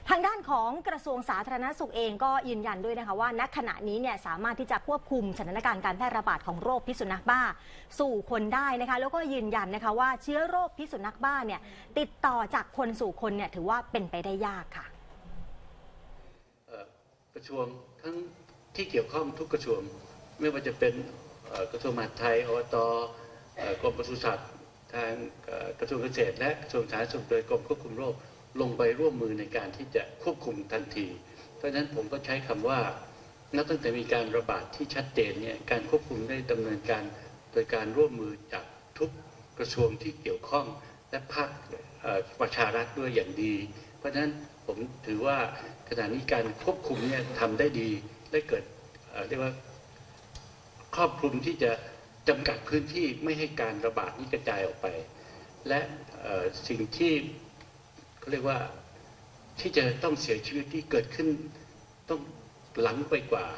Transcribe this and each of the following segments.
ทางด้านของกระทรวงสาธารณสุขเองก็ยืนยันด้วยนะคะว่าณขณะนี้เนี่ยสามารถที่จะควบคุมสถานการณ์การแพร่ระบาดของโรคพิษสุนัขบ้าสู่คนได้นะคะแล้วก็ยืนยันนะคะว่าเชื้อโรคพิษสุนัขบ้าเนี่ยติดต่อจากคนสู่คนเนี่ยถือว่าเป็นไปได้ยากค่ะกระทรวงทั้งที่เกี่ยวข้องทุกกระทรวงไม่ว่าจะเป็นกระทรวงมหาดไทยอบต.กรมปศุสัตว์ทางกระทรวงเกษตรและกระทรวงสาธารณสุขโดยกรมควบคุมโรคลงไปร่วมมือในการที่จะควบคุมทันทีเพราะฉะนั้นผมก็ใช้คำว่านับตั้งแต่มีการระบาดที่ชัดเจนเนี่ยการควบคุมได้ดำเนินการโดยการร่วมมือจากทุกกระทรวงที่เกี่ยวข้องและภาคประชารัฐด้วยอย่างดีเพราะฉะนั้นผมถือว่าขณะนี้การควบคุมเนี่ยทำได้ดีและเกิดเรียกว่าครอบคลุมที่จะจำกัดพื้นที่ไม่ให้การระบาดนี้กระจายออกไปและสิ่งที่เขาเรียกว่าที่จะต้องเสียชีวิตที่เกิดขึ้นต้องหลังไปกว่า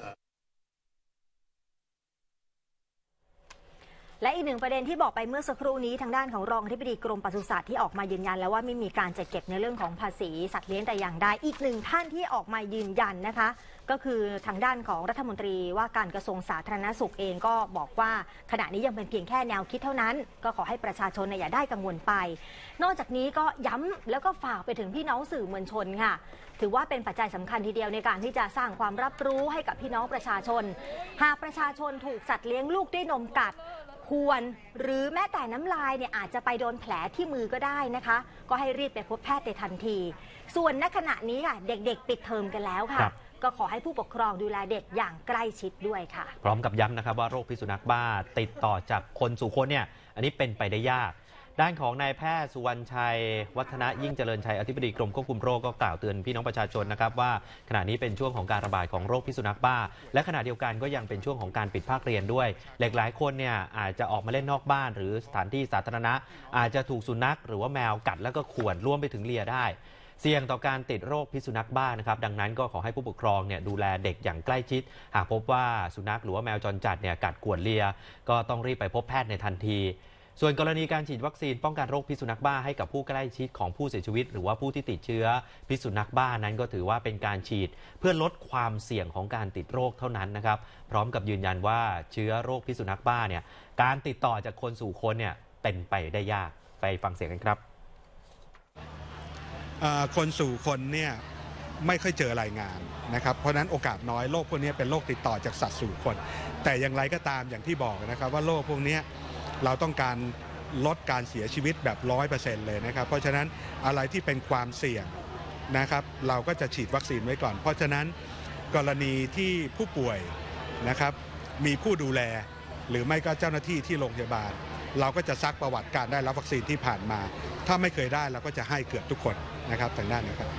และอีกหนึ่งประเด็นที่บอกไปเมื่อสักครู่นี้ทางด้านของรองอธิบดีกรมปศุสัตว์ที่ออกมายืนยันแล้วว่าไม่มีการจัดเก็บในเรื่องของภาษีสัตว์เลี้ยงแต่อย่างใดอีกหนึ่งท่านที่ออกมายืนยันนะคะก็คือทางด้านของรัฐมนตรีว่าการกระทรวงสาธารณสุขเองก็บอกว่าขณะนี้ยังเป็นเพียงแค่แนวคิดเท่านั้นก็ขอให้ประชาชนอย่าได้กังวลไปนอกจากนี้ก็ย้ำแล้วก็ฝากไปถึงพี่น้องสื่อมวลชนค่ะถือว่าเป็นปัจจัยสำคัญทีเดียวในการที่จะสร้างความรับรู้ให้กับพี่น้องประชาชนหากประชาชนถูกสัตว์เลี้ยงลูกด้วยนมกัดควรหรือแม้แต่น้ำลายเนี่ยอาจจะไปโดนแผลที่มือก็ได้นะคะก็ให้รีบไปพบแพทย์ในทันทีส่วนณขณะนี้ค่ะเด็กๆปิดเทอมกันแล้วค่ะก็ขอให้ผู้ปกครองดูแลเด็กอย่างใกล้ชิดด้วยค่ะพร้อมกับย้ำนะครับว่าโรคพิษสุนัขบ้าติดต่อจากคนสู่คนเนี่ยอันนี้เป็นไปได้ยากด้านของนายแพทย์สุวรรณชัยวัฒนะยิ่งเจริญชัยอธิบดีกรมควบคุมโรคก็กล่าวเตือนพี่น้องประชาชนนะครับว่าขณะนี้เป็นช่วงของการระบาดของโรคพิษสุนัขบ้าและขณะเดียวกันก็ยังเป็นช่วงของการปิดภาคเรียนด้วยหลายคนเนี่ยอาจจะออกมาเล่นนอกบ้านหรือสถานที่สาธารณะอาจจะถูกสุนัขหรือว่าแมวกัดแล้วก็ข่วนร่วมไปถึงเลียได้เสี่ยงต่อการติดโรคพิษสุนัขบ้านะครับดังนั้นก็ขอให้ผู้ปกครองเนี่ยดูแลเด็กอย่างใกล้ชิดหากพบว่าสุนัขหรือว่าแมวจรจัดเนี่ยกัดข่วนเลียก็ต้องรีบไปพบแพทย์ในทันทีส่วนกรณีการฉีดวัคซีนป้องกันโรคพิษสุนัขบ้าให้กับผู้ใกล้ชิดของผู้เสียชีวิตหรือว่าผู้ที่ติดเชื้อพิษสุนัขบ้านั้นก็ถือว่าเป็นการฉีดเพื่อลดความเสี่ยงของการติดโรคเท่านั้นนะครับพร้อมกับยืนยันว่าเชื้อโรคพิษสุนัขบ้าเนี่ยการติดต่อจากคนสู่คนเนี่ยเป็นไปได้ยากไปฟังเสียงกันครับคนสู่คนเนี่ยไม่ค่อยเจอรายงานนะครับเพราะนั้นโอกาสน้อยโรคพวกนี้เป็นโรคติดต่อจากสัตว์สู่คนแต่อย่างไรก็ตามอย่างที่บอกนะครับว่าโรคพวกนี้เราต้องการลดการเสียชีวิตแบบ 100% เลยนะครับเพราะฉะนั้นอะไรที่เป็นความเสี่ยงนะครับเราก็จะฉีดวัคซีนไว้ก่อนเพราะฉะนั้นกรณีที่ผู้ป่วยนะครับมีผู้ดูแลหรือไม่ก็เจ้าหน้าที่ที่โรงพยาบาลเราก็จะซักประวัติการได้รับวัคซีนที่ผ่านมาถ้าไม่เคยได้เราก็จะให้เกือบทุกคนนะครับทางด้านนะครับ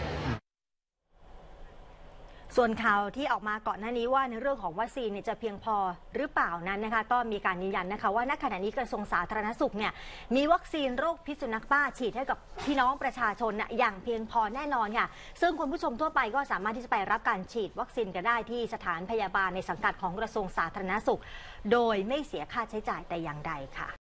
ส่วนข่าวที่ออกมาก่อนหน้านี้ว่าในเรื่องของวัคซีนจะเพียงพอหรือเปล่านั้นนะคะก็มีการยืนยันนะคะว่าณขณะนี้กระทรวงสาธารณสุขเนี่ยมีวัคซีนโรคพิษสุนัขบ้าฉีดให้กับพี่น้องประชาชนอย่างเพียงพอแน่นอนค่ะซึ่งคุณผู้ชมทั่วไปก็สามารถที่จะไปรับการฉีดวัคซีนกันได้ที่สถานพยาบาลในสังกัดของกระทรวงสาธารณสุขโดยไม่เสียค่าใช้จ่ายแต่อย่างใดค่ะ